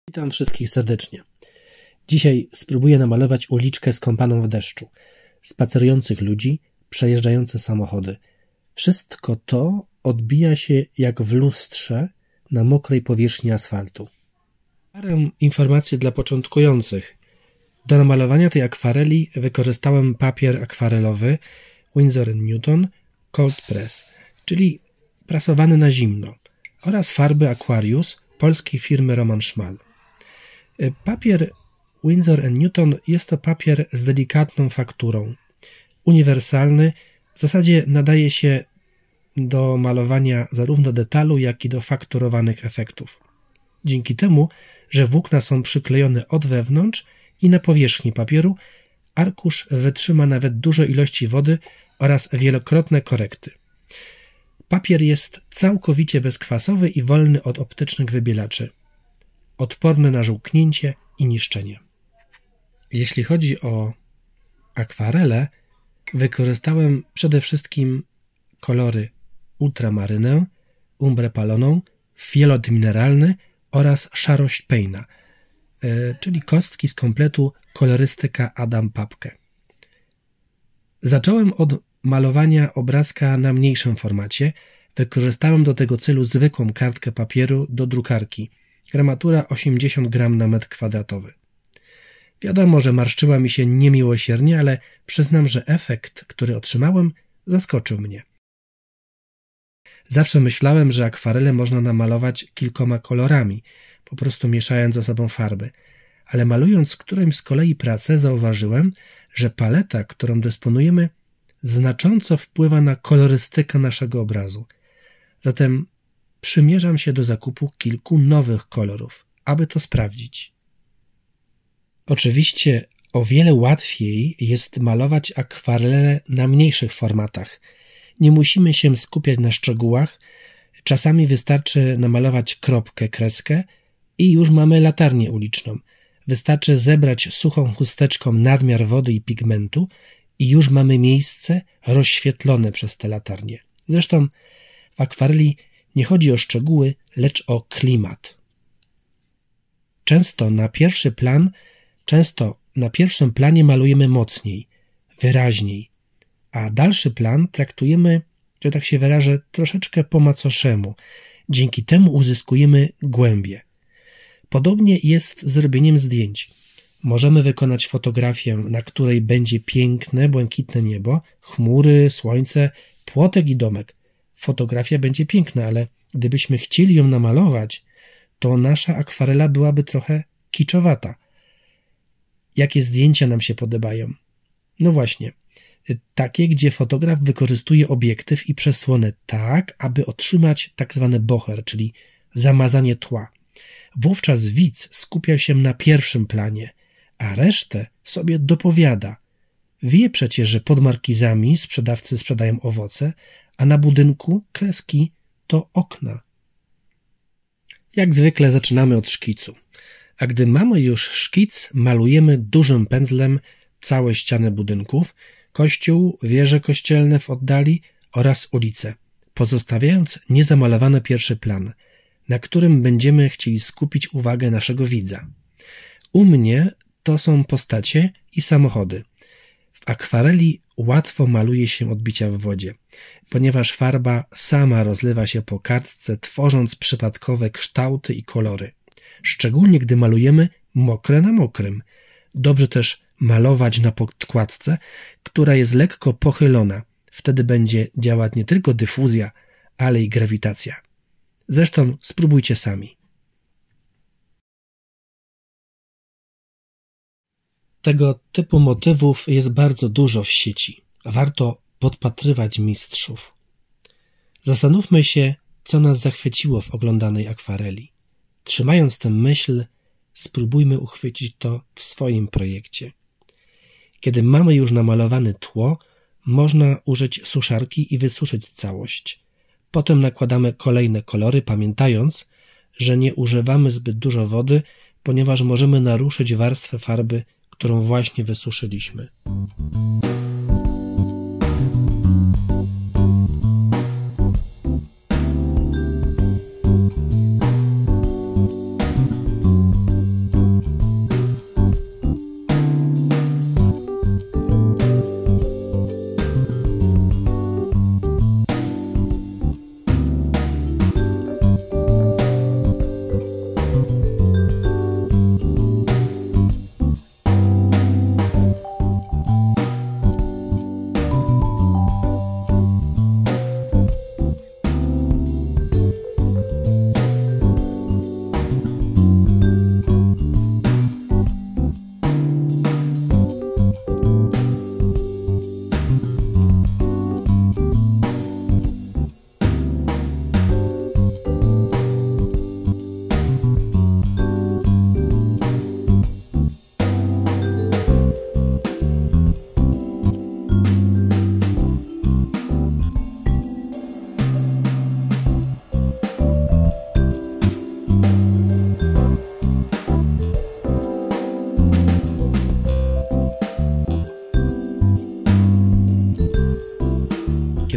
Witam wszystkich serdecznie. Dzisiaj spróbuję namalować uliczkę skąpaną w deszczu, spacerujących ludzi, przejeżdżające samochody. Wszystko to odbija się jak w lustrze na mokrej powierzchni asfaltu. Parę informacji dla początkujących. Do namalowania tej akwareli wykorzystałem papier akwarelowy Winsor & Newton Cold Press, czyli prasowany na zimno, oraz farby Aquarius polskiej firmy Roman Szmal. Papier Winsor & Newton jest to papier z delikatną fakturą. Uniwersalny, w zasadzie nadaje się do malowania zarówno detalu, jak i do fakturowanych efektów. Dzięki temu, że włókna są przyklejone od wewnątrz i na powierzchni papieru, arkusz wytrzyma nawet duże ilości wody oraz wielokrotne korekty. Papier jest całkowicie bezkwasowy i wolny od optycznych wybielaczy. Odporny na żółknięcie i niszczenie. Jeśli chodzi o akwarele, wykorzystałem przede wszystkim kolory ultramarynę, umbrę paloną, fiolet mineralny oraz szarość Payne'a, czyli kostki z kompletu kolorystyka Adam Papke. Zacząłem od malowania obrazka na mniejszym formacie. Wykorzystałem do tego celu zwykłą kartkę papieru do drukarki. Gramatura 80 gram na metr kwadratowy. Wiadomo, że marszczyła mi się niemiłosiernie, ale przyznam, że efekt, który otrzymałem, zaskoczył mnie. Zawsze myślałem, że akwarele można namalować kilkoma kolorami, po prostu mieszając ze sobą farby, ale malując którąś z kolei pracę zauważyłem, że paleta, którą dysponujemy, znacząco wpływa na kolorystykę naszego obrazu. Zatem przymierzam się do zakupu kilku nowych kolorów, aby to sprawdzić. Oczywiście o wiele łatwiej jest malować akwarele na mniejszych formatach. Nie musimy się skupiać na szczegółach. Czasami wystarczy namalować kropkę, kreskę i już mamy latarnię uliczną. Wystarczy zebrać suchą chusteczką nadmiar wody i pigmentu i już mamy miejsce rozświetlone przez te latarnie. Zresztą w akwareli nie chodzi o szczegóły, lecz o klimat. Często na pierwszym planie malujemy mocniej, wyraźniej, a dalszy plan traktujemy, że tak się wyrażę, troszeczkę po macoszemu. Dzięki temu uzyskujemy głębię. Podobnie jest z robieniem zdjęć. Możemy wykonać fotografię, na której będzie piękne, błękitne niebo, chmury, słońce, płotek i domek. Fotografia będzie piękna, ale gdybyśmy chcieli ją namalować, to nasza akwarela byłaby trochę kiczowata. Jakie zdjęcia nam się podobają? No właśnie, takie, gdzie fotograf wykorzystuje obiektyw i przesłonę tak, aby otrzymać tak zwany bocher, czyli zamazanie tła. Wówczas widz skupia się na pierwszym planie, a resztę sobie dopowiada. Wie przecież, że pod markizami sprzedawcy sprzedają owoce, a na budynku kreski to okna. Jak zwykle zaczynamy od szkicu. A gdy mamy już szkic, malujemy dużym pędzlem całe ściany budynków, kościół, wieże kościelne w oddali oraz ulice, pozostawiając niezamalowany pierwszy plan, na którym będziemy chcieli skupić uwagę naszego widza. U mnie to są postacie i samochody. W akwareli łatwo maluje się odbicia w wodzie, ponieważ farba sama rozlewa się po kartce, tworząc przypadkowe kształty i kolory. Szczególnie gdy malujemy mokre na mokrym. Dobrze też malować na podkładce, która jest lekko pochylona. Wtedy będzie działać nie tylko dyfuzja, ale i grawitacja. Zresztą spróbujcie sami. Tego typu motywów jest bardzo dużo w sieci. Warto podpatrywać mistrzów. Zastanówmy się, co nas zachwyciło w oglądanej akwareli. Trzymając tę myśl, spróbujmy uchwycić to w swoim projekcie. Kiedy mamy już namalowane tło, można użyć suszarki i wysuszyć całość. Potem nakładamy kolejne kolory, pamiętając, że nie używamy zbyt dużo wody, ponieważ możemy naruszyć warstwę farby, którą właśnie wysuszyliśmy.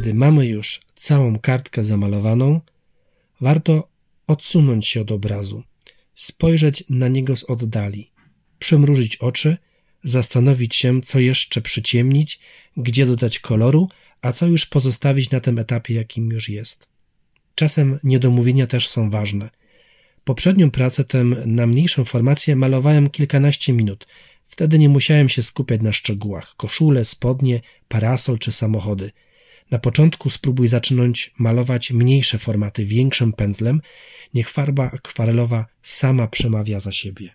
Kiedy mamy już całą kartkę zamalowaną, warto odsunąć się od obrazu, spojrzeć na niego z oddali, przymrużyć oczy, zastanowić się, co jeszcze przyciemnić, gdzie dodać koloru, a co już pozostawić na tym etapie, jakim już jest. Czasem niedomówienia też są ważne. Poprzednią pracę tę na mniejszą formację malowałem kilkanaście minut. Wtedy nie musiałem się skupiać na szczegółach. Koszule, spodnie, parasol czy samochody. Na początku spróbuj zaczynać malować mniejsze formaty większym pędzlem. Niech farba akwarelowa sama przemawia za siebie.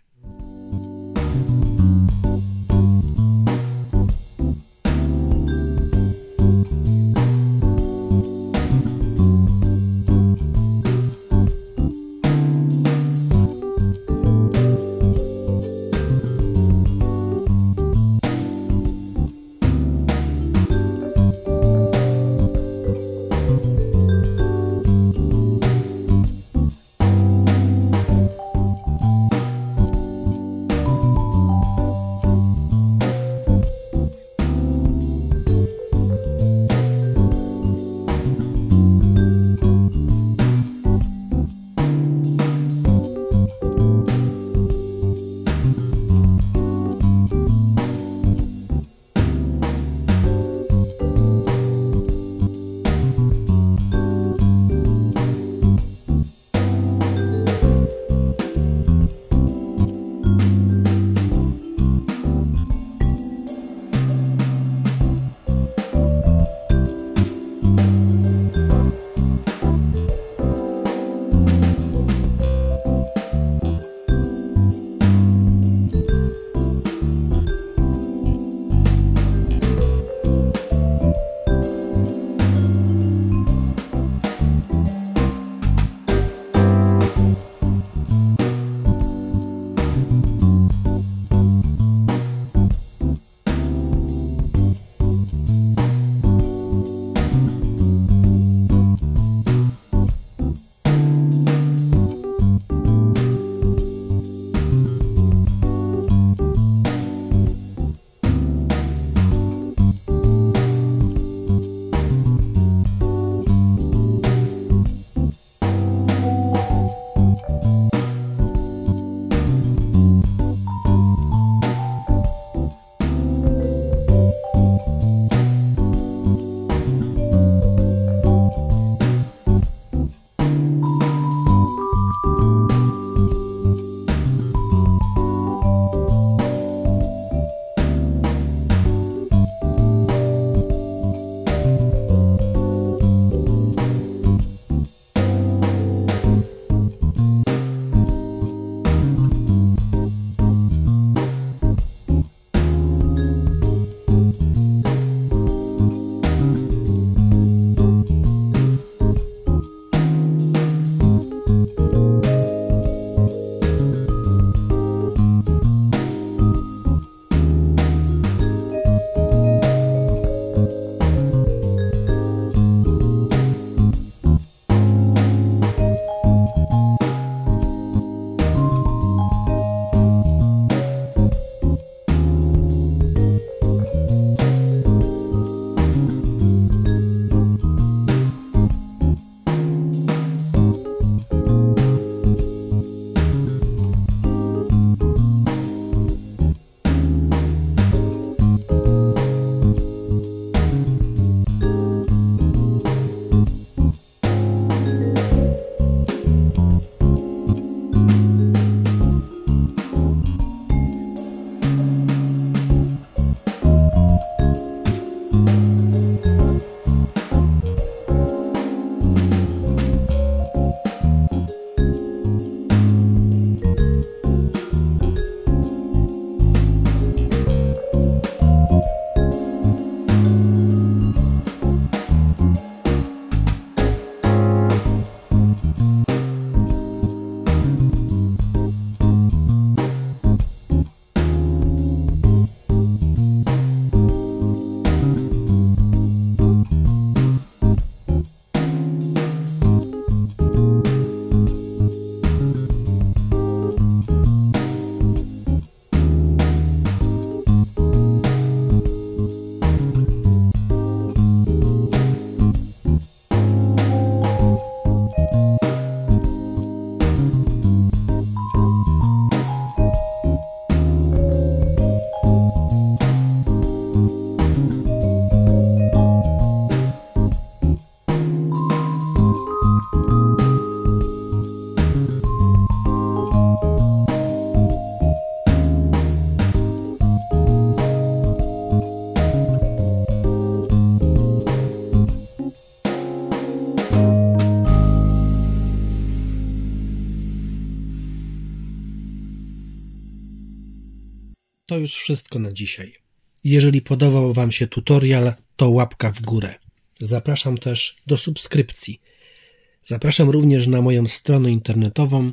To już wszystko na dzisiaj. Jeżeli podobał Wam się tutorial, to łapka w górę. Zapraszam też do subskrypcji. Zapraszam również na moją stronę internetową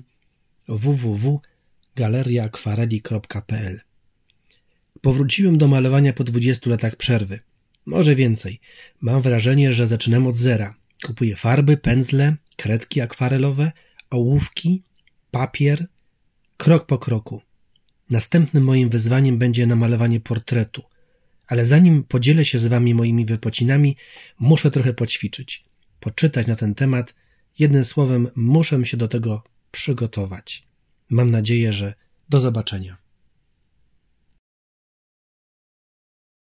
www.galeriaakwareli.pl. Powróciłem do malowania po 20 latach przerwy. Może więcej. Mam wrażenie, że zaczynam od zera. Kupuję farby, pędzle, kredki akwarelowe, ołówki, papier, krok po kroku. Następnym moim wyzwaniem będzie namalowanie portretu. Ale zanim podzielę się z Wami moimi wypocinami, muszę trochę poćwiczyć, poczytać na ten temat. Jednym słowem, muszę się do tego przygotować. Mam nadzieję, że do zobaczenia.